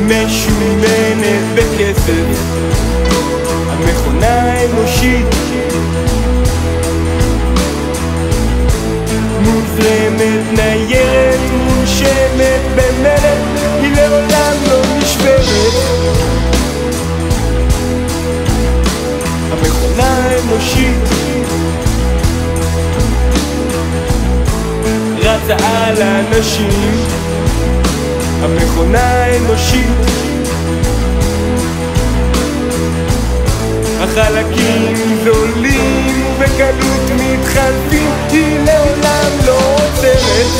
משומנת בכסף, המכונה האנושית מוזרמת, ניירת, מונשמת במלט, היא לעולם לא נשברת. המכונה האנושית רצה על האנשים, המכונה האנושית החלקים זולים ובקלות מתחלפים, היא לעולם לא עוצרת.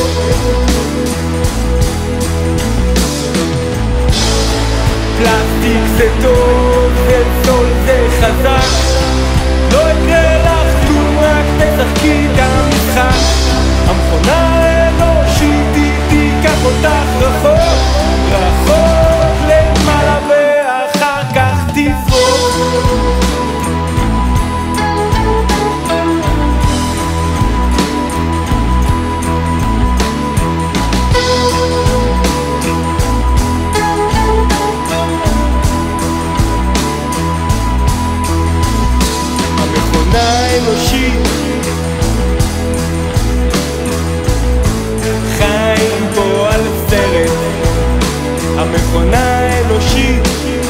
פלסטיק זה טוב, זה זול, זה חזק, לא יקרה לך כלום, רק תשחקי את המשחק. המכונה האנושית היא תיקח אותך רחוק, רחוק למעלה ואחר כך תזרוק. האנושית חיים פה על סרט, המכונה האנושית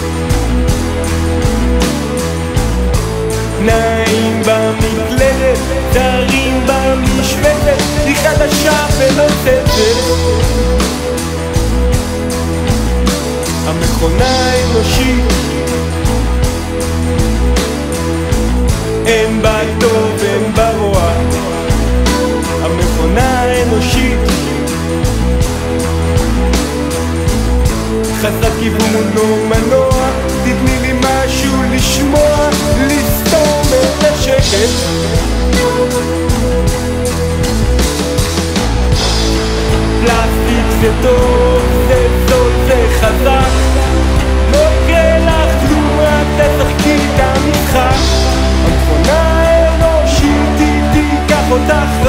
נעים במקלדת, דרים במשבצת, היא חדשה ונוצצת. המכונה האנושית אין בה טוב, אין בה רוע. המכונה האנושית חסר כיוון לא מנוע, תתני לי משהו לשמוע, לסתום את השקט. פלסטיק זה טוב, זה זול, זה חזק, לא יקרה לך כלום, רק תשחקי את המשחק. המכונה האנושית היא תיקח אותך